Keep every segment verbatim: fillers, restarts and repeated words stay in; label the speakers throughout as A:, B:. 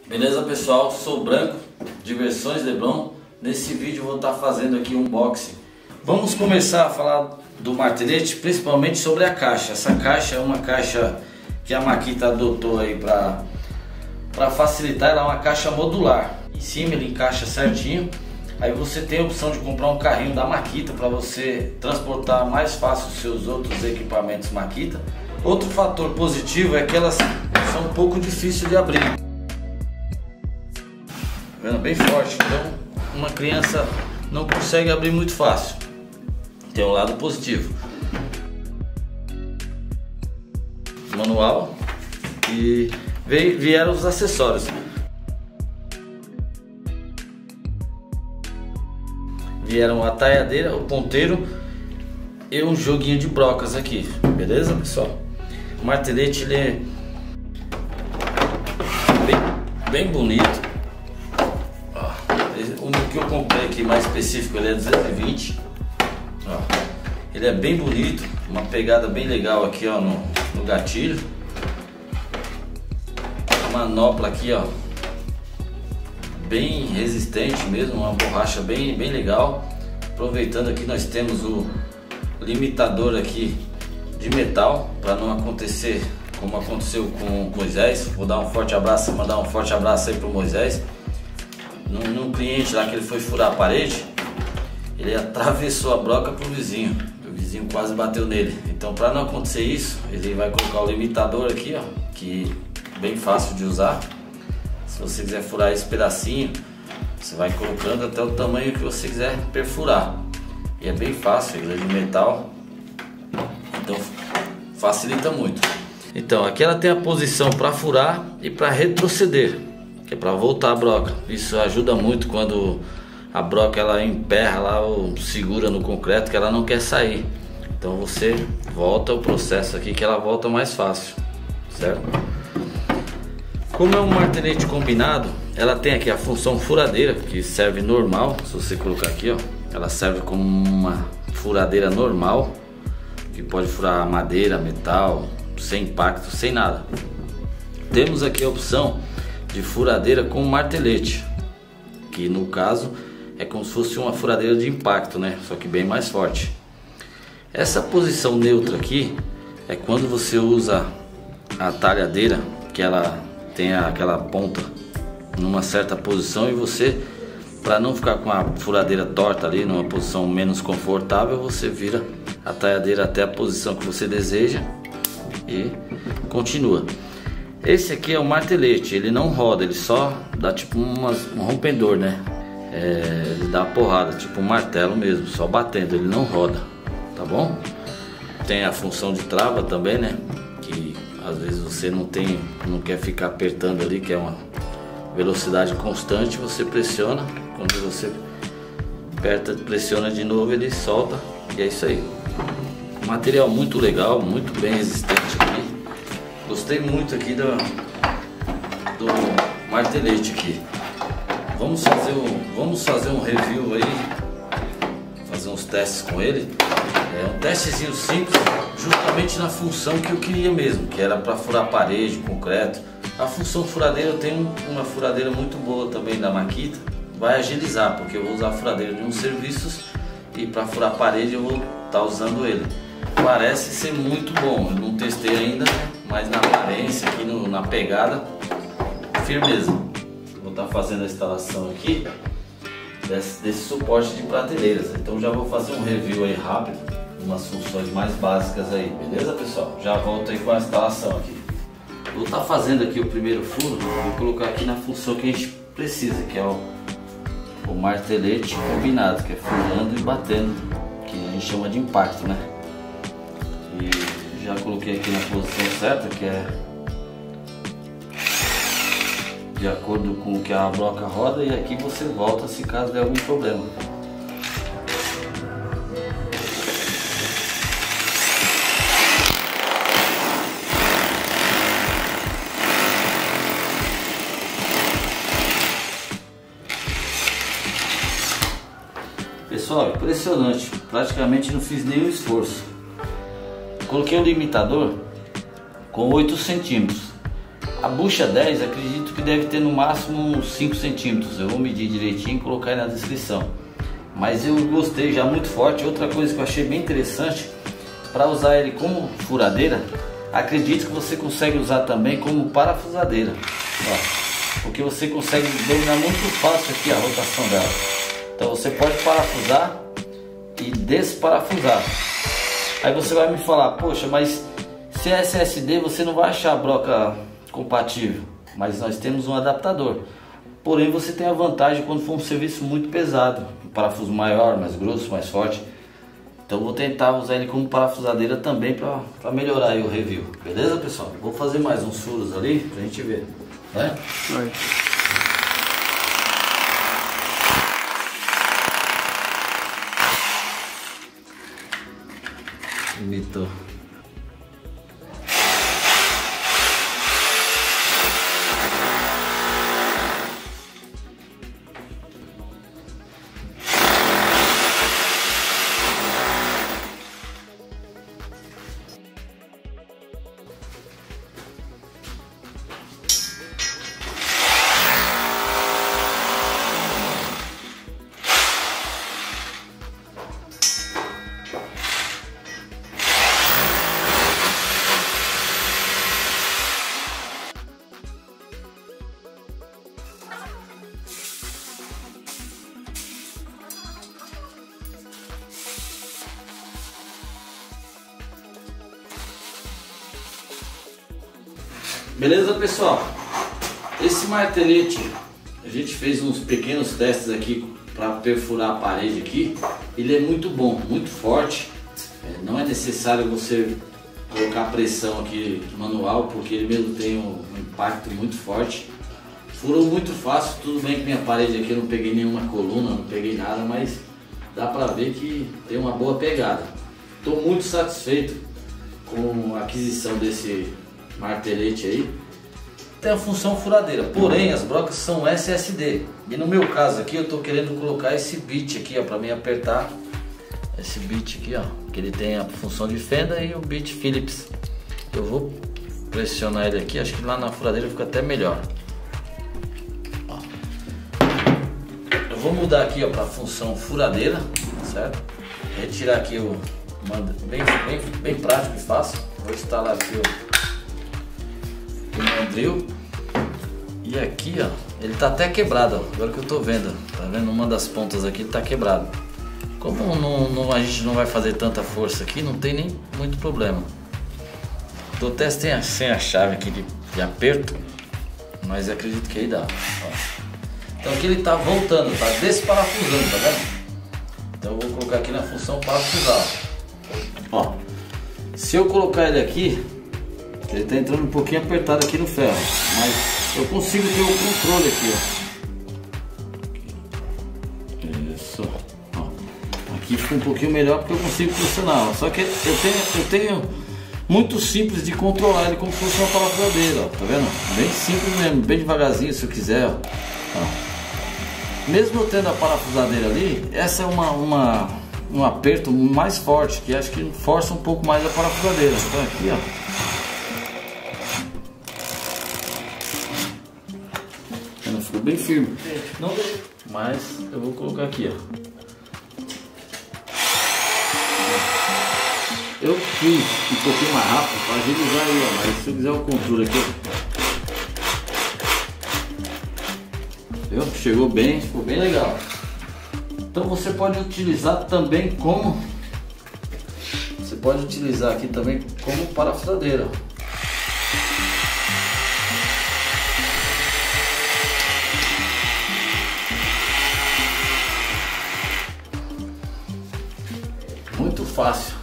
A: Beleza, pessoal? Sou o Branco, Diversões Leblon. Nesse vídeo eu vou estar fazendo aqui um unboxing. Vamos começar a falar do martelete, principalmente sobre a caixa. Essa caixa é uma caixa que a Makita adotou aí para para facilitar. Ela é uma caixa modular. Em cima ele encaixa certinho. Aí você tem a opção de comprar um carrinho da Makita para você transportar mais fácil os seus outros equipamentos Makita. Outro fator positivo é que elas são um pouco difíceis de abrir. Tá vendo? Bem forte, então uma criança não consegue abrir muito fácil. Tem um lado positivo. Manual e vieram os acessórios. Vieram a talhadeira, o ponteiro e um joguinho de brocas aqui, beleza, pessoal? O martelete ele é bem, bem bonito. Ó, o que eu comprei aqui mais específico ele é duzentos e vinte. Ó, ele é bem bonito, uma pegada bem legal aqui, ó, no, no gatilho. A manopla aqui, ó, bem resistente mesmo, uma borracha bem, bem legal. Aproveitando aqui nós temos o limitador aqui de metal para não acontecer como aconteceu com o Moisés. Vou dar um forte abraço, mandar um forte abraço aí pro Moisés. Num, num cliente lá que ele foi furar a parede, ele atravessou a broca pro vizinho. O vizinho quase bateu nele. Então, para não acontecer isso, ele vai colocar o limitador aqui, ó, que é bem fácil de usar. Se você quiser furar esse pedacinho, você vai colocando até o tamanho que você quiser perfurar. E é bem fácil, ele é de metal, então facilita muito. Então aqui ela tem a posição para furar e para retroceder, que é para voltar a broca. Isso ajuda muito quando a broca ela emperra lá ou segura no concreto, que ela não quer sair. Então você volta o processo aqui, que ela volta mais fácil, certo? Como é um martelete combinado, ela tem aqui a função furadeira, que serve normal. Se você colocar aqui, ó, ela serve como uma furadeira normal, que pode furar madeira, metal, sem impacto, sem nada. Temos aqui a opção de furadeira com martelete, que no caso é como se fosse uma furadeira de impacto, né? Só que bem mais forte. Essa posição neutra aqui é quando você usa a talhadeira, que ela tem aquela ponta numa certa posição, e você, para não ficar com a furadeira torta ali numa posição menos confortável, você vira a talhadeira até a posição que você deseja e continua. Esse aqui é o martelete, ele não roda, ele só dá tipo umas, um rompedor, né? É, ele dá uma porrada, tipo um martelo mesmo, só batendo, ele não roda, tá bom? Tem a função de trava também, né? Que às vezes você não tem, não quer ficar apertando ali, que é uma velocidade constante, você pressiona, quando você aperta, pressiona de novo, ele solta, e é isso aí. Material muito legal, muito bem resistente aqui. Gostei muito aqui do, do martelete aqui. Vamos fazer um, vamos fazer um review aí, fazer uns testes com ele. É um testezinho simples, justamente na função que eu queria mesmo, que era para furar parede, concreto. A função furadeira, eu tenho uma furadeira muito boa também da Makita, vai agilizar, porque eu vou usar a furadeira de uns serviços e para furar parede eu vou estar usando ele. Parece ser muito bom, eu não testei ainda, mas na aparência, aqui no, na pegada, firmeza. Vou estar fazendo a instalação aqui desse, desse suporte de prateleiras, então já vou fazer um review aí rápido, umas funções mais básicas aí, beleza, pessoal? Já volto aí com a instalação aqui. Vou estar fazendo aqui o primeiro furo, vou colocar aqui na função que a gente precisa, que é o, o martelete combinado, que é furando e batendo, que a gente chama de impacto, né? E já coloquei aqui na posição certa, que é de acordo com o que a broca roda, e aqui você volta se caso der algum problema. Pessoal, impressionante, praticamente não fiz nenhum esforço. Coloquei o limitador com oito centímetros. A bucha dez, acredito que deve ter no máximo uns cinco centímetros. Eu vou medir direitinho e colocar aí na descrição. Mas eu gostei já, muito forte. Outra coisa que eu achei bem interessante, para usar ele como furadeira, acredito que você consegue usar também como parafusadeira, ó, porque você consegue dominar muito fácil aqui a rotação dela. Então você pode parafusar e desparafusar. Aí você vai me falar, poxa, mas se é S S D você não vai achar a broca compatível. Mas nós temos um adaptador. Porém você tem a vantagem quando for um serviço muito pesado, um parafuso maior, mais grosso, mais forte. Então vou tentar usar ele como parafusadeira também para melhorar aí o review. Beleza, pessoal? Vou fazer mais uns furos ali pra gente ver, né?
B: Vai.
A: Imitou. Beleza, pessoal? Esse martelete, a gente fez uns pequenos testes aqui para perfurar a parede aqui. Ele é muito bom, muito forte. É, não é necessário você colocar pressão aqui manual, porque ele mesmo tem um impacto muito forte. Furou muito fácil. Tudo bem que minha parede aqui eu não peguei nenhuma coluna, não peguei nada, mas dá para ver que tem uma boa pegada. Estou muito satisfeito com a aquisição desse martelete aí. Tem a função furadeira, porém as brocas são S S D, e no meu caso aqui eu estou querendo colocar esse bit aqui, ó, para mim apertar esse bit aqui, ó, que ele tem a função de fenda e o bit Phillips. Eu vou pressionar ele aqui, acho que lá na furadeira fica até melhor. Ó. Eu vou mudar aqui, ó, para a função furadeira, certo? Retirar aqui o bem, bem, bem prático e fácil. Vou instalar aqui o mandril, e aqui, ó, ele tá até quebrado, ó, agora que eu tô vendo, tá vendo? Uma das pontas aqui ele tá quebrado. Como não, não, a gente não vai fazer tanta força aqui, não tem nem muito problema. Tô até sem a, sem a chave aqui de, de aperto, mas acredito que aí dá, ó. Então aqui ele tá voltando, tá desparafusando, tá vendo? Então eu vou colocar aqui na função parafusar, ó. Se eu colocar ele aqui, ele está entrando um pouquinho apertado aqui no ferro, mas eu consigo ter o controle aqui, ó. Isso, ó. Aqui fica um pouquinho melhor porque eu consigo pressionar, ó. Só que eu tenho, eu tenho muito simples de controlar ele como se fosse uma parafusadeira, ó. Tá vendo? Bem simples mesmo, bem devagarzinho se eu quiser, ó. Ó. Mesmo eu tendo a parafusadeira ali, essa é uma, uma, um aperto mais forte, que acho que força um pouco mais a parafusadeira. Então aqui, ó. Ficou bem firme, não, mas eu vou colocar aqui, ó. Eu fiz um pouquinho mais rápido para agilizar aí, ó, mas se eu quiser o controle aqui, viu? Chegou bem, ficou bem legal. Então você pode utilizar também como você pode utilizar aqui também como parafusadeira. Muito fácil.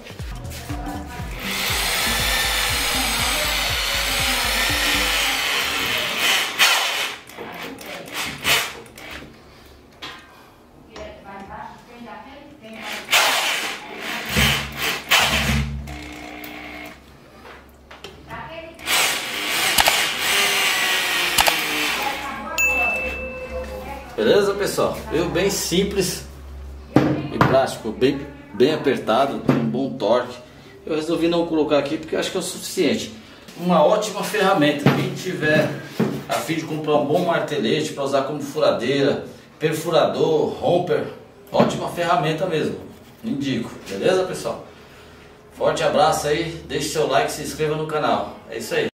A: Beleza, pessoal? Eu bem simples e prático, bem, bem apertado, tem um bom torque. Eu resolvi não colocar aqui porque acho que é o suficiente. Uma ótima ferramenta. Quem tiver a fim de comprar um bom martelete para usar como furadeira, perfurador, romper, ótima ferramenta mesmo, indico, beleza pessoal? Forte abraço aí, deixe seu like, se inscreva no canal, é isso aí.